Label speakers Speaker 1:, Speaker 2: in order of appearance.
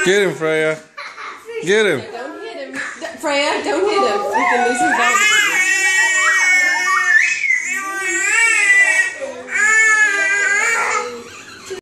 Speaker 1: Get him, Freya. Get him.
Speaker 2: Don't hit him. Freya, don't hit him. He can lose his balance.